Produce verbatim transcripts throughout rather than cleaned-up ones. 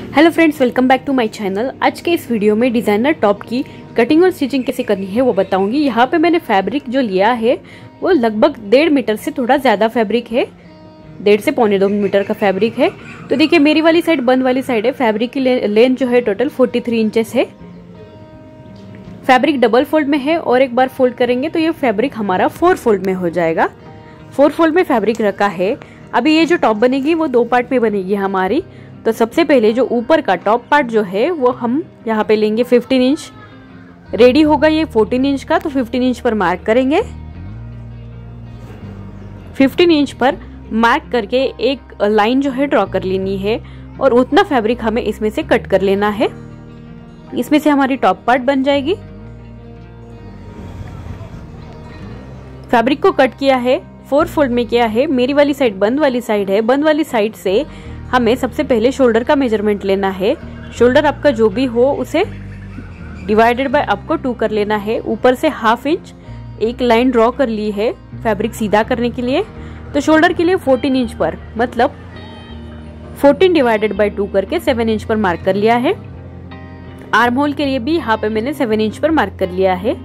Hello friends, welcome back to my channel. आज के इस वीडियो में डिज़ाइनर टॉप की कटिंग और स्टिचिंग कैसे करनी है वो बताऊंगी। यहाँ पे मैंने फैब्रिक जो लिया है वो लगभग डेढ़ मीटर से थोड़ा ज़्यादा फैब्रिक है, डेढ़ से पौने दो मीटर का फैब्रिक है। तो देखिए मेरी वाली साइड बंद वाली साइड है। फैब्रिक की ले, लेंथ जो है टोटल फोर्टी थ्री इंचेस है। फैब्रिक डबल फोल्ड में है और एक बार फोल्ड करेंगे तो ये फैब्रिक हमारा फोर फोल्ड में हो जाएगा। फोर फोल्ड में फैब्रिक रखा है। अभी ये जो टॉप बनेगी वो दो पार्ट में बनेगी हमारी। तो सबसे पहले जो ऊपर का टॉप पार्ट जो है वो हम यहाँ पे लेंगे फिफ्टीन इंच। रेडी होगा ये फोर्टीन इंच का, तो फिफ्टीन इंच पर मार्क करेंगे। फिफ्टीन इंच पर मार्क करके एक लाइन जो है ड्रॉ कर लेनी है और उतना फैब्रिक हमें इसमें से कट कर लेना है। इसमें से हमारी टॉप पार्ट बन जाएगी। फैब्रिक को कट किया है, फोर फोल्ड में किया है। मेरी वाली साइड बंद वाली साइड है। बंद वाली साइड से हमें सबसे पहले शोल्डर का मेजरमेंट लेना है। शोल्डर आपका जो भी हो उसे डिवाइडेड बाय आपको टू कर लेना है। ऊपर से हाफ इंच एक लाइन ड्रॉ कर ली है फैब्रिक सीधा करने के लिए। तो शोल्डर के लिए फोर्टीन इंच पर मतलब फोर्टीन डिवाइडेड बाय टू करके सेवन इंच पर मार्क कर लिया है। आर्म होल के लिए भी यहाँ पे मैंने सेवन इंच पर मार्क कर लिया है।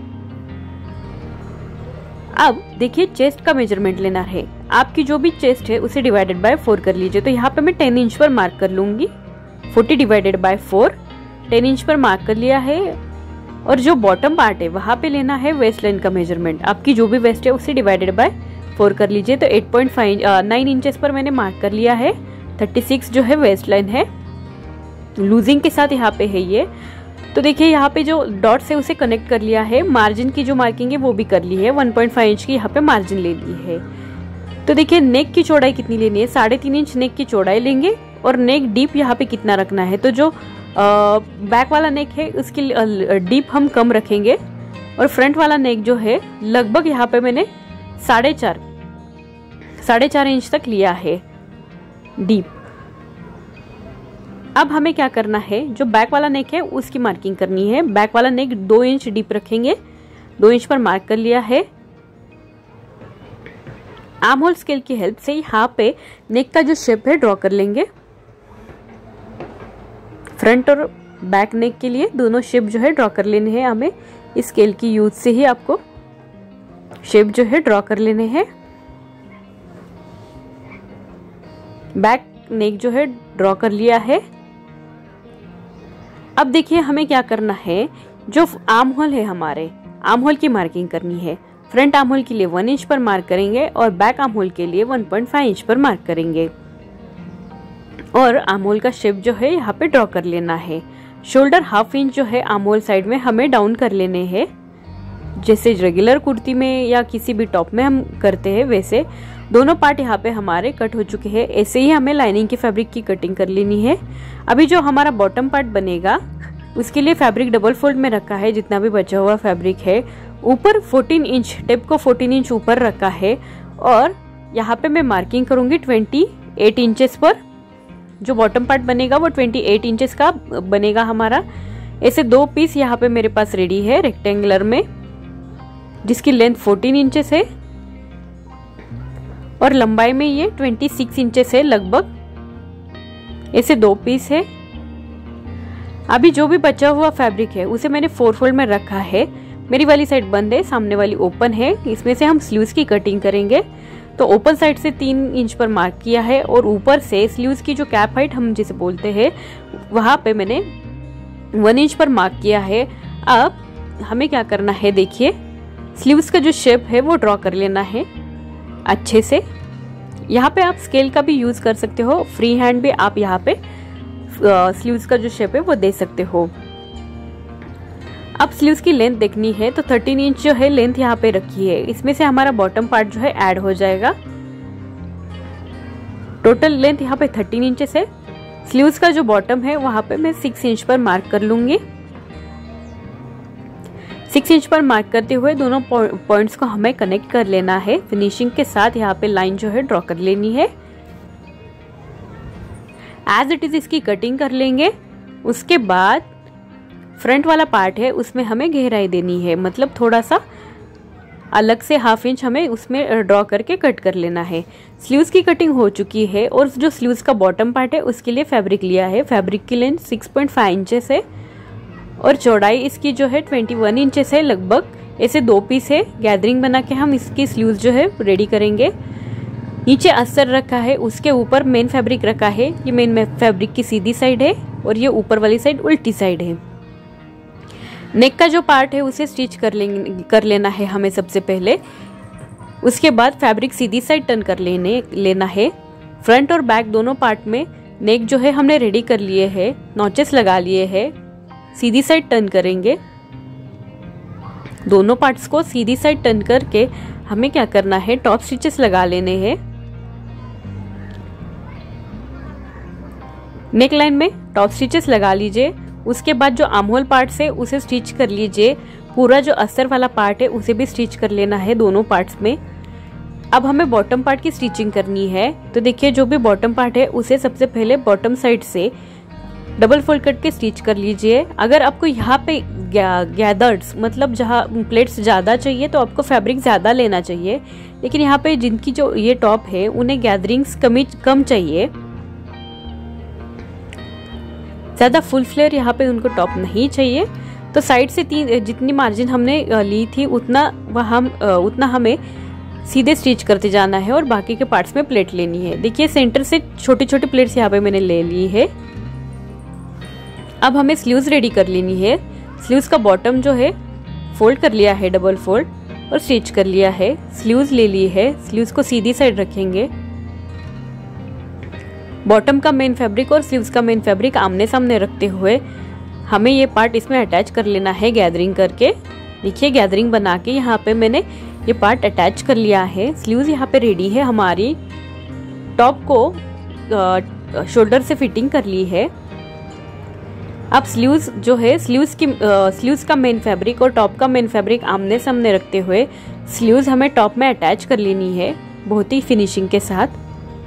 अब देखिए चेस्ट का मेजरमेंट लेना है। आपकी जो भी चेस्ट है उसे डिवाइडेड बाय फोर कर लीजिए। तो यहाँ पे मैं टेन इंच पर मार्क कर लूंगी। Forty divided by four, ten inch पर मार्क कर लिया है। और जो बॉटम पार्ट है वहां पे लेना है वेस्ट लाइन का मेजरमेंट। आपकी जो भी वेस्ट है उसे डिवाइडेड बाय फोर कर लीजिए। तो eight point five nine inches पर मैंने मार्क कर लिया है। थर्टी सिक्स जो है वेस्ट लाइन है, लूजिंग के साथ यहाँ पे है ये। तो देखिए यहाँ पे जो डॉट्स है उसे कनेक्ट कर लिया है। मार्जिन की जो मार्किंग है वो भी कर ली है। वन पॉइंट फाइव इंच की यहाँ पे मार्जिन ले ली है। तो देखिए नेक की चौड़ाई कितनी लेनी है, साढ़े तीन इंच नेक की चौड़ाई लेंगे। और नेक डीप यहाँ पे कितना रखना है, तो जो आ, बैक वाला नेक है उसकी डीप हम कम रखेंगे। और फ्रंट वाला नेक जो है लगभग यहाँ पे मैंने साढ़े चार साढ़े चार इंच तक लिया है डीप। अब हमें क्या करना है, जो बैक वाला नेक है उसकी मार्किंग करनी है। बैक वाला नेक दो इंच डीप रखेंगे। दो इंच पर मार्क कर लिया है। आर्म होल स्केल की हेल्प से यहाँ पे नेक का जो शेप है ड्रॉ कर लेंगे। फ्रंट और बैक नेक के लिए दोनों शेप जो है ड्रॉ कर लेने हैं हमें। इस स्केल की यूज से ही आपको शेप जो है ड्रॉ कर लेने हैं। बैक नेक जो है ड्रॉ कर लिया है। अब देखिए हमें क्या करना है, जो आर्म होल है हमारे आर्म होल की मार्किंग करनी है। फ्रंट आर्म होल के लिए वन इंच पर मार्क करेंगे और बैक आर्म होल के लिए वन पॉइंट फाइव इंच पर मार्क करेंगे। और आर्म होल का शेप जो है यहाँ पे ड्रॉ कर लेना है। शोल्डर हाफ इंच जो है आर्म होल साइड में हमें डाउन कर लेने हैं, जैसे रेगुलर कुर्ती में या किसी भी टॉप में हम करते हैं वैसे। दोनों पार्ट यहाँ पे हमारे कट हो चुके हैं। ऐसे ही हमें लाइनिंग की फैब्रिक की कटिंग कर लेनी है। अभी जो हमारा बॉटम पार्ट बनेगा उसके लिए फैब्रिक डबल फोल्ड में रखा है। जितना भी बचा हुआ फैब्रिक है ऊपर फोर्टीन इंच टेप को फोर्टीन इंच ऊपर रखा है। और यहाँ पे मैं मार्किंग करूंगी ट्वेंटी एट इंचेस पर। जो बॉटम पार्ट बनेगा वो ट्वेंटी एट इंचेस का बनेगा हमारा। ऐसे दो पीस यहाँ पे मेरे पास रेडी है रेक्टेंगुलर में, जिसकी लेंथ फोर्टीन इंचेस है और लंबाई में ये ट्वेंटी सिक्स इंचेस है लगभग। ऐसे दो पीस है। अभी जो भी बचा हुआ फैब्रिक है उसे मैंने फोर फोल्ड में रखा है। मेरी वाली साइड बंद है, सामने वाली ओपन है। इसमें से हम स्लीव्स की कटिंग करेंगे। तो ओपन साइड से तीन इंच पर मार्क किया है और ऊपर से स्लीव्स की जो कैप हाइट हम जिसे बोलते हैं वहां पे मैंने वन इंच पर मार्क किया है। अब हमें क्या करना है, देखिए स्लीव्स का जो शेप है वो ड्रॉ कर लेना है अच्छे से। यहाँ पे आप स्केल का भी यूज कर सकते हो, फ्री हैंड भी आप यहाँ पे स्लीव्स का जो शेप है वो दे सकते हो। अब स्लीव्स की लेंथ देखनी है तो थर्टीन इंच जो है लेंथ यहाँ पे रखी है। इसमें से हमारा बॉटम पार्ट जो है ऐड हो जाएगा। टोटल लेंथ यहाँ पे थर्टीन इंचेस है। स्लीव्स का जो बॉटम है वहां पे मैं सिक्स इंच पर मार्क कर लूंगी। सिक्स इंच पर मार्क करते हुए दोनों पॉइंट्स को हमें कनेक्ट कर लेना है। फिनिशिंग के साथ यहाँ पे लाइन जो है ड्रॉ कर लेनी है। एज इट इज इसकी कटिंग कर लेंगे। उसके बाद फ्रंट वाला पार्ट है उसमें हमें गहराई देनी है, मतलब थोड़ा सा अलग से हाफ इंच हमें उसमें ड्रॉ करके कट कर लेना है। स्लीव्स की कटिंग हो चुकी है और जो स्लीव्स का बॉटम पार्ट है उसके लिए फैब्रिक लिया है। फैब्रिक की length six point five inches है और चौड़ाई इसकी जो है ट्वेंटी वन इंचेस है लगभग। ऐसे दो पीस है। गैदरिंग बना के हम इसकी स्लीव्स जो है रेडी करेंगे। नीचे अस्तर रखा है, उसके ऊपर मेन फैब्रिक रखा है। ये मेन फैब्रिक की सीधी साइड है और ये ऊपर वाली साइड उल्टी साइड है। नेक का जो पार्ट है उसे स्टिच कर लेंगे कर लेना है हमें सबसे पहले। उसके बाद फैब्रिक सीधी साइड टर्न कर लेने लेना है। फ्रंट और बैक दोनों पार्ट में नेक जो है हमने रेडी कर लिए है, नॉचेस लगा लिए हैं। सीधी साइड टर्न करेंगे। दोनों पार्ट्स को सीधी साइड टर्न करके हमें क्या करना है, टॉप स्टिचेस लगा लेने हैं। नेक लाइन में टॉप स्टिचेस लगा लीजिए। उसके बाद जो आर्म होल पार्ट है उसे स्टिच कर लीजिए। पूरा जो अस्तर वाला पार्ट है उसे भी स्टिच कर लेना है दोनों पार्ट्स में। अब हमें बॉटम पार्ट की स्टिचिंग करनी है। तो देखिए जो भी बॉटम पार्ट है उसे सबसे पहले बॉटम साइड से डबल फोल्ड करके स्टिच कर लीजिए। अगर आपको यहाँ पे गैदर्स मतलब जहाँ प्लेट्स ज़्यादा चाहिए तो आपको फैब्रिक ज़्यादा लेना चाहिए, लेकिन यहाँ पे जिनकी जो ये टॉप है उन्हें गैदरिंग्स कमी कम चाहिए, ज़्यादा फुल फ्लेयर यहाँ पे उनको टॉप नहीं चाहिए। तो साइड से तीन जितनी मार्जिन हमने ली थी उतना वह हम उतना हमें सीधे स्टिच करते जाना है और बाकी के पार्ट्स में प्लेट लेनी है। देखिए सेंटर से छोटी छोटी प्लेट्स यहाँ पे मैंने ले ली है। अब हमें स्लीव्स रेडी कर लेनी है। स्लीव्स का बॉटम जो है फोल्ड कर लिया है, डबल फोल्ड, और स्टिच कर लिया है। स्लीव्स ले ली है। स्लीव्स को सीधी साइड रखेंगे। बॉटम का मेन फैब्रिक और स्लीव्स का मेन फैब्रिक आमने सामने रखते हुए हमें ये पार्ट इसमें अटैच कर लेना है गैदरिंग करके। देखिए गैदरिंग बना के यहाँ पे मैंने ये पार्ट अटैच कर लिया है। स्लीव्स यहाँ पे रेडी है हमारी। टॉप को शोल्डर से फिटिंग कर ली है। अब स्लीव्स जो है स्लीव्स की स्लीव्स का मेन फैब्रिक और टॉप का मेन फैब्रिक आमने सामने रखते हुए स्लीव्स हमें टॉप में अटैच कर लेनी है बहुत ही फिनिशिंग के साथ।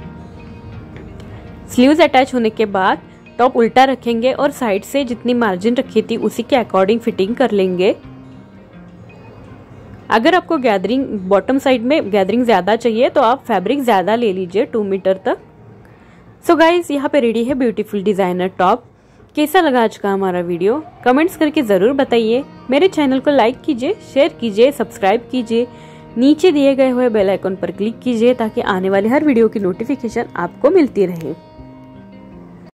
स्लीव्स अटैच होने के बाद टॉप उल्टा रखेंगे और साइड से जितनी मार्जिन रखी थी उसी के अकॉर्डिंग फिटिंग कर लेंगे। अगर आपको गैदरिंग बॉटम साइड में गैदरिंग ज़्यादा चाहिए तो आप फैब्रिक ज़्यादा ले लीजिए टू मीटर तक। सो गाइज यहाँ पे रेडी है ब्यूटीफुल डिज़ाइनर टॉप। कैसा लगा आज का हमारा वीडियो कमेंट्स करके ज़रूर बताइए। मेरे चैनल को लाइक कीजिए, शेयर कीजिए, सब्सक्राइब कीजिए। नीचे दिए गए हुए बेल आइकन पर क्लिक कीजिए ताकि आने वाले हर वीडियो की नोटिफिकेशन आपको मिलती रहे।